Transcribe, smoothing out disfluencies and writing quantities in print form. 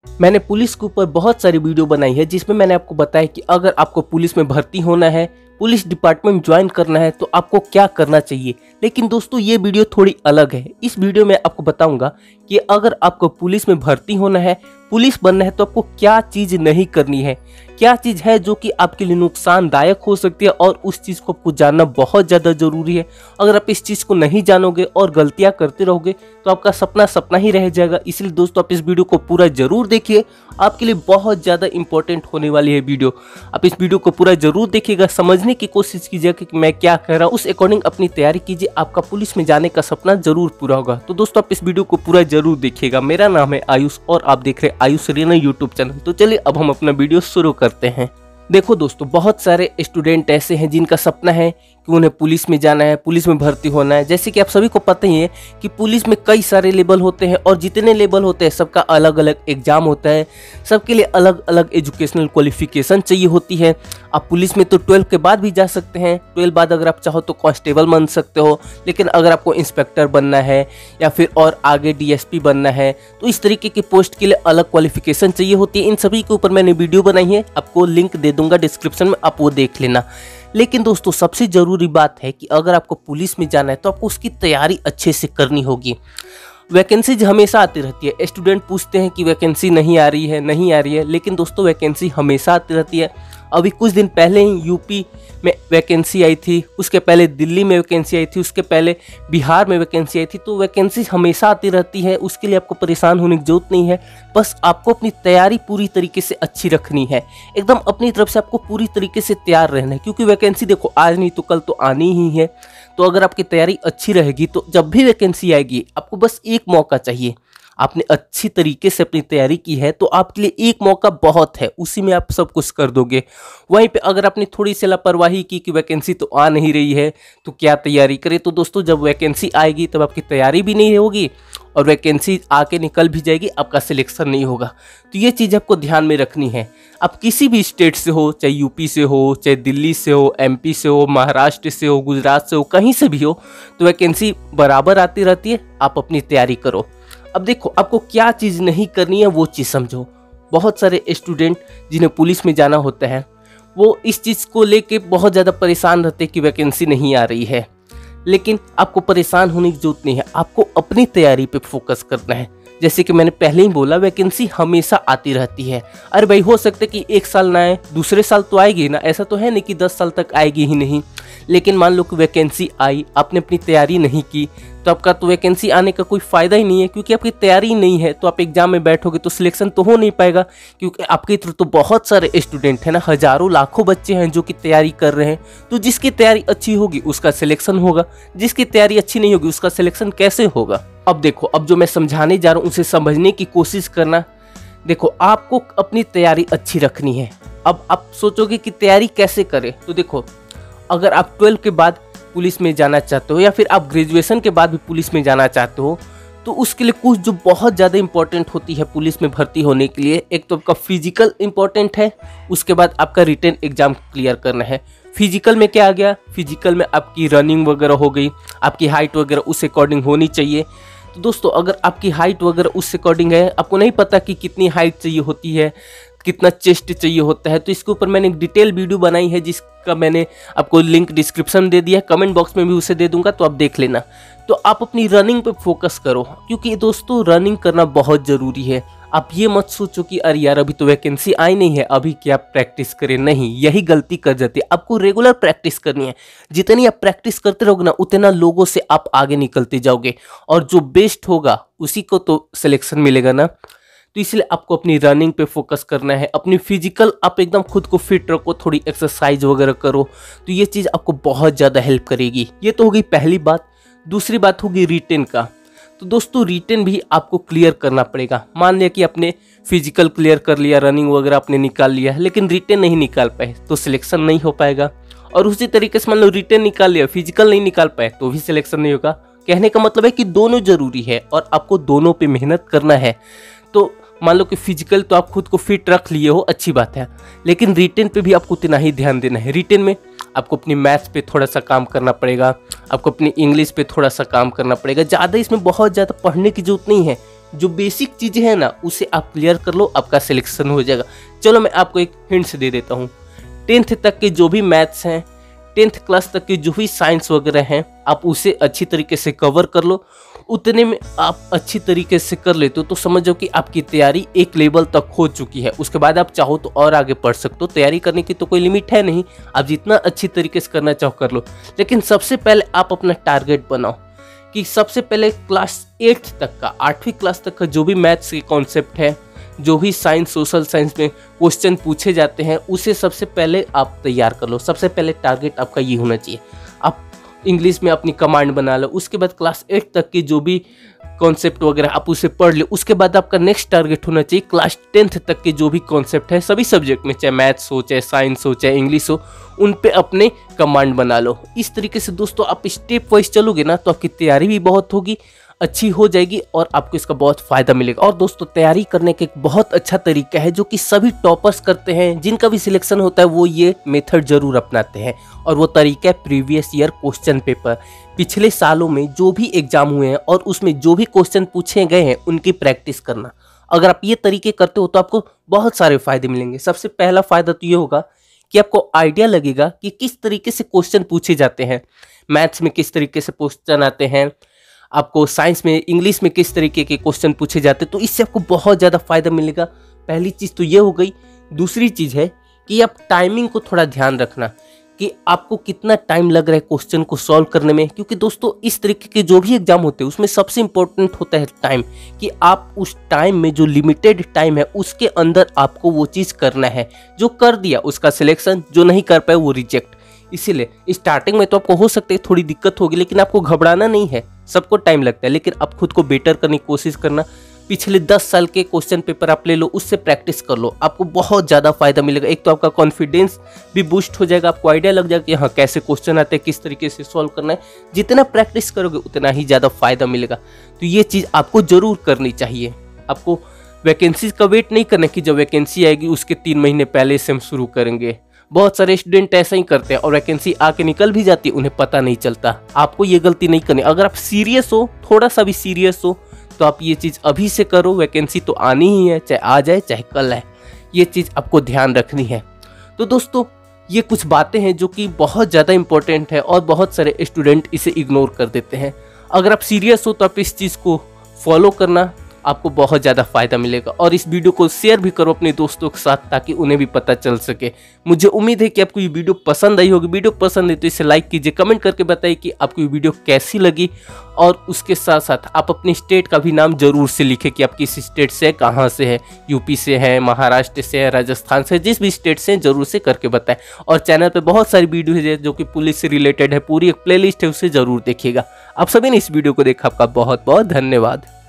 मैंने पुलिस के ऊपर बहुत सारी वीडियो बनाई है जिसमें मैंने आपको बताया कि अगर आपको पुलिस में भर्ती होना है, पुलिस डिपार्टमेंट ज्वाइन करना है तो आपको क्या करना चाहिए। लेकिन दोस्तों ये वीडियो थोड़ी अलग है। इस वीडियो में आपको बताऊंगा कि अगर आपको पुलिस में भर्ती होना है, पुलिस बनना है तो आपको क्या चीज़ नहीं करनी है, क्या चीज़ है जो कि आपके लिए नुकसानदायक हो सकती है और उस चीज़ को आपको जानना बहुत ज़्यादा ज़रूरी है। अगर आप इस चीज़ को नहीं जानोगे और गलतियाँ करते रहोगे तो आपका सपना सपना ही रह जाएगा। इसलिए दोस्तों आप इस वीडियो को पूरा ज़रूर देखिए, आपके लिए बहुत ज़्यादा इंपॉर्टेंट होने वाली है वीडियो। आप इस वीडियो को पूरा ज़रूर देखिएगा, समझने की कोशिश कीजिएगा कि मैं क्या कह रहा हूँ, उस अकॉर्डिंग अपनी तैयारी कीजिए, आपका पुलिस में जाने का सपना जरूर पूरा होगा। तो दोस्तों आप इस वीडियो को पूरा जरूर देखिएगा। मेरा नाम है आयुष और आप देख रहे हैं आयुष रेना यूट्यूब चैनल। तो चलिए अब हम अपना वीडियो शुरू करते हैं। देखो दोस्तों, बहुत सारे स्टूडेंट ऐसे हैं जिनका सपना है कि उन्हें पुलिस में जाना है, पुलिस में भर्ती होना है। जैसे कि आप सभी को पता ही है कि पुलिस में कई सारे लेवल होते हैं और जितने लेवल होते हैं सबका अलग अलग एग्जाम होता है, सबके लिए अलग अलग एजुकेशनल क्वालिफिकेशन चाहिए होती है। आप पुलिस में तो 12 के बाद भी जा सकते हैं, 12 बाद अगर आप चाहो तो कांस्टेबल बन सकते हो, लेकिन अगर आपको इंस्पेक्टर बनना है या फिर और आगे डीएसपी बनना है तो इस तरीके की पोस्ट के लिए अलग क्वालिफिकेशन चाहिए होती है। इन सभी के ऊपर मैंने वीडियो बनाई है, आपको लिंक दे दूंगा डिस्क्रिप्शन में, आप वो देख लेना। लेकिन दोस्तों सबसे ज़रूरी बात है कि अगर आपको पुलिस में जाना है तो आपको उसकी तैयारी अच्छे से करनी होगी। वैकेंसी हमेशा आती रहती है, स्टूडेंट पूछते हैं कि वैकेंसी नहीं आ रही है, नहीं आ रही है, लेकिन दोस्तों वैकेंसी हमेशा आती रहती है। अभी कुछ दिन पहले ही यूपी में वैकेंसी आई थी, उसके पहले दिल्ली में वैकेंसी आई थी, उसके पहले बिहार में वैकेंसी आई थी। तो वैकेंसी हमेशा आती रहती है, उसके लिए आपको परेशान होने की जरूरत नहीं है। बस आपको अपनी तैयारी पूरी तरीके से अच्छी रखनी है, एकदम अपनी तरफ से आपको पूरी तरीके से तैयार रहना है, क्योंकि वैकेंसी देखो आज नहीं तो कल तो आनी ही है। तो अगर आपकी तैयारी अच्छी रहेगी तो जब भी वैकेंसी आएगी आपको बस एक मौका चाहिए। आपने अच्छी तरीके से अपनी तैयारी की है तो आपके लिए एक मौका बहुत है, उसी में आप सब कुछ कर दोगे। वहीं पे अगर आपने थोड़ी सी लापरवाही की कि वैकेंसी तो आ नहीं रही है तो क्या तैयारी करें, तो दोस्तों जब वैकेंसी आएगी तब आपकी तैयारी भी नहीं होगी और वैकेंसी आके निकल भी जाएगी, आपका सिलेक्शन नहीं होगा। तो ये चीज़ आपको ध्यान में रखनी है। आप किसी भी स्टेट से हो, चाहे यूपी से हो, चाहे दिल्ली से हो, एमपी से हो, महाराष्ट्र से हो, गुजरात से हो, कहीं से भी हो, तो वैकेंसी बराबर आती रहती है। आप अपनी तैयारी करो। अब देखो आपको क्या चीज़ नहीं करनी है वो चीज़ समझो। बहुत सारे स्टूडेंट जिन्हें पुलिस में जाना होता है वो इस चीज़ को लेके बहुत ज़्यादा परेशान रहते हैं कि वैकेंसी नहीं आ रही है, लेकिन आपको परेशान होने की जरूरत नहीं है, आपको अपनी तैयारी पे फोकस करना है। जैसे कि मैंने पहले ही बोला, वैकेंसी हमेशा आती रहती है। अरे भाई हो सकता है कि एक साल ना आए, दूसरे साल तो आएगी ना, ऐसा तो है नहीं कि 10 साल तक आएगी ही नहीं। लेकिन मान लो कि वैकेंसी आई, आपने अपनी तैयारी नहीं की तो आपका तो वैकेंसी आने का कोई फ़ायदा ही नहीं है, क्योंकि आपकी तैयारी ही नहीं है। तो आप एग्जाम में बैठोगे तो सिलेक्शन तो हो नहीं पाएगा, क्योंकि आपके थ्रू तो बहुत सारे स्टूडेंट हैं ना, हज़ारों लाखों बच्चे हैं जो कि तैयारी कर रहे हैं। तो जिसकी तैयारी अच्छी होगी उसका सिलेक्शन होगा, जिसकी तैयारी अच्छी नहीं होगी उसका सिलेक्शन कैसे होगा। अब देखो, अब जो मैं समझाने जा रहा हूँ उसे समझने की कोशिश करना। देखो आपको अपनी तैयारी अच्छी रखनी है। अब आप सोचोगे कि तैयारी कैसे करें, तो देखो अगर आप 12 के बाद पुलिस में जाना चाहते हो या फिर आप ग्रेजुएशन के बाद भी पुलिस में जाना चाहते हो तो उसके लिए कुछ जो बहुत ज़्यादा इंपॉर्टेंट होती है पुलिस में भर्ती होने के लिए, एक तो आपका फिजिकल इंपॉर्टेंट है, उसके बाद आपका रिटन एग्जाम क्लियर करना है। फिजिकल में क्या आ गया, फिजिकल में आपकी रनिंग वगैरह हो गई, आपकी हाइट वगैरह उस अकॉर्डिंग होनी चाहिए। तो दोस्तों अगर आपकी हाइट वगैरह उस अकॉर्डिंग है, आपको नहीं पता कि कितनी हाइट चाहिए होती है, कितना चेस्ट चाहिए होता है, तो इसके ऊपर मैंने एक डिटेल वीडियो बनाई है जिसका मैंने आपको लिंक डिस्क्रिप्शन दे दिया है, कमेंट बॉक्स में भी उसे दे दूंगा, तो आप देख लेना। तो आप अपनी रनिंग पे फोकस करो, क्योंकि दोस्तों रनिंग करना बहुत ज़रूरी है। आप ये मत सोचो कि अरे यार अभी तो वैकेंसी आई नहीं है, अभी क्या प्रैक्टिस करें, नहीं, यही गलती कर जाती है। आपको रेगुलर प्रैक्टिस करनी है। जितनी आप प्रैक्टिस करते रहोगे ना उतना लोगों से आप आगे निकलते जाओगे और जो बेस्ट होगा उसी को तो सिलेक्शन मिलेगा ना। तो इसलिए आपको अपनी रनिंग पे फोकस करना है, अपनी फिजिकल आप एकदम खुद को फिट रखो, थोड़ी एक्सरसाइज वगैरह करो, तो ये चीज़ आपको बहुत ज़्यादा हेल्प करेगी। ये तो होगी पहली बात। दूसरी बात होगी रिटेन का। तो दोस्तों रिटेन भी आपको क्लियर करना पड़ेगा। मान लिया कि आपने फिजिकल क्लियर कर लिया, रनिंग वगैरह आपने निकाल लिया, लेकिन रिटेन नहीं निकाल पाए तो सिलेक्शन नहीं हो पाएगा। और उसी तरीके से मान लो रिटेन निकाल लिया, फिजिकल नहीं निकाल पाए तो भी सिलेक्शन नहीं होगा। कहने का मतलब है कि दोनों जरूरी है और आपको दोनों पे मेहनत करना है। तो मान लो कि फिजिकल तो आप खुद को फिट रख लिए हो, अच्छी बात है, लेकिन रिटेन पे भी आपको उतना ही ध्यान देना है। रिटेन में आपको अपनी मैथ्स पे थोड़ा सा काम करना पड़ेगा, आपको अपनी इंग्लिश पे थोड़ा सा काम करना पड़ेगा। ज़्यादा इसमें बहुत ज़्यादा पढ़ने की जरूरत नहीं है, जो बेसिक चीजें हैं ना उसे आप क्लियर कर लो, आपका सिलेक्शन हो जाएगा। चलो मैं आपको एक हिंट्स दे देता हूँ। 10th तक के जो भी मैथ्स हैं, 10th क्लास तक के जो भी साइंस वगैरह हैं, आप उसे अच्छी तरीके से कवर कर लो। उतने में आप अच्छी तरीके से कर लेते हो तो समझो कि आपकी तैयारी एक लेवल तक हो चुकी है। उसके बाद आप चाहो तो और आगे पढ़ सकते हो। तैयारी करने की तो कोई लिमिट है नहीं, आप जितना अच्छी तरीके से करना चाहो कर लो। लेकिन सबसे पहले आप अपना टारगेट बनाओ कि सबसे पहले क्लास 8th तक का, 8वीं क्लास तक का जो भी मैथ्स के कॉन्सेप्ट है, जो भी साइंस सोशल साइंस में क्वेश्चन पूछे जाते हैं, उसे सबसे पहले आप तैयार कर लो। सबसे पहले टारगेट आपका ये होना चाहिए। आप इंग्लिश में अपनी कमांड बना लो। उसके बाद क्लास 8 तक के जो भी कॉन्सेप्ट वगैरह आप उसे पढ़ लो। उसके बाद आपका नेक्स्ट टारगेट होना चाहिए क्लास 10th तक के जो भी कॉन्सेप्ट है सभी सब्जेक्ट में, चाहे मैथ्स हो, चाहे साइंस हो, चाहे इंग्लिश हो, उन पे अपने कमांड बना लो। इस तरीके से दोस्तों आप स्टेप वाइज चलोगे ना तो आपकी तैयारी भी बहुत होगी, अच्छी हो जाएगी और आपको इसका बहुत फायदा मिलेगा। और दोस्तों तैयारी करने का एक बहुत अच्छा तरीका है जो कि सभी टॉपर्स करते हैं, जिनका भी सिलेक्शन होता है वो ये मेथड जरूर अपनाते हैं, और वो तरीका है प्रीवियस ईयर क्वेश्चन पेपर। पिछले सालों में जो भी एग्जाम हुए हैं और उसमें जो भी क्वेश्चन पूछे गए हैं उनकी प्रैक्टिस करना। अगर आप ये तरीके करते हो तो आपको बहुत सारे फायदे मिलेंगे। सबसे पहला फायदा तो ये होगा कि आपको आइडिया लगेगा कि किस तरीके से क्वेश्चन पूछे जाते हैं, मैथ्स में किस तरीके से क्वेश्चन आते हैं, आपको साइंस में, इंग्लिश में किस तरीके के क्वेश्चन पूछे जाते हैं। तो इससे आपको बहुत ज़्यादा फायदा मिलेगा। पहली चीज़ तो ये हो गई। दूसरी चीज़ है कि आप टाइमिंग को थोड़ा ध्यान रखना कि आपको कितना टाइम लग रहा है क्वेश्चन को सॉल्व करने में, क्योंकि दोस्तों इस तरीके के जो भी एग्जाम होते हैं उसमें सबसे इंपॉर्टेंट होता है टाइम, कि आप उस टाइम में, जो लिमिटेड टाइम है उसके अंदर आपको वो चीज़ करना है। जो कर दिया उसका सिलेक्शन, जो नहीं कर पाए वो रिजेक्ट। इसीलिए स्टार्टिंग में तो आपको हो सकता है थोड़ी दिक्कत होगी, लेकिन आपको घबराना नहीं है। सबको टाइम लगता है, लेकिन आप खुद को बेटर करने की कोशिश करना। पिछले 10 साल के क्वेश्चन पेपर आप ले लो, उससे प्रैक्टिस कर लो, आपको बहुत ज़्यादा फायदा मिलेगा। एक तो आपका कॉन्फिडेंस भी बूस्ट हो जाएगा, आपको आइडिया लग जाएगा कि हाँ कैसे क्वेश्चन आते हैं, किस तरीके से सॉल्व करना है। जितना प्रैक्टिस करोगे उतना ही ज़्यादा फायदा मिलेगा। तो ये चीज़ आपको जरूर करनी चाहिए। आपको वैकेंसी का वेट नहीं करना कि जब वैकेंसी आएगी उसके 3 महीने पहले से हम शुरू करेंगे। बहुत सारे स्टूडेंट ऐसा ही करते हैं और वैकेंसी आके निकल भी जाती है, उन्हें पता नहीं चलता। आपको ये गलती नहीं करनी। अगर आप सीरियस हो, थोड़ा सा भी सीरियस हो, तो आप ये चीज़ अभी से करो। वैकेंसी तो आनी ही है, चाहे आ जाए चाहे कल आए, ये चीज़ आपको ध्यान रखनी है। तो दोस्तों ये कुछ बातें हैं जो कि बहुत ज़्यादा इंपॉर्टेंट है और बहुत सारे स्टूडेंट इसे इग्नोर कर देते हैं। अगर आप सीरियस हो तो आप इस चीज़ को फॉलो करना, आपको बहुत ज़्यादा फायदा मिलेगा। और इस वीडियो को शेयर भी करो अपने दोस्तों के साथ ताकि उन्हें भी पता चल सके। मुझे उम्मीद है कि आपको ये वीडियो पसंद आई होगी। वीडियो पसंद है तो इसे लाइक कीजिए, कमेंट करके बताइए कि आपको ये वीडियो कैसी लगी, और उसके साथ साथ आप अपने स्टेट का भी नाम जरूर से लिखें कि आप किस स्टेट से, कहाँ से है, यूपी से है, महाराष्ट्र से है, राजस्थान से, जिस भी स्टेट से जरूर से करके बताएं। और चैनल पे बहुत सारी वीडियो है जो कि पुलिस से रिलेटेड है, पूरी एक प्लेलिस्ट है, उसे जरूर देखिएगा। आप सभी ने इस वीडियो को देखा, आपका बहुत बहुत धन्यवाद।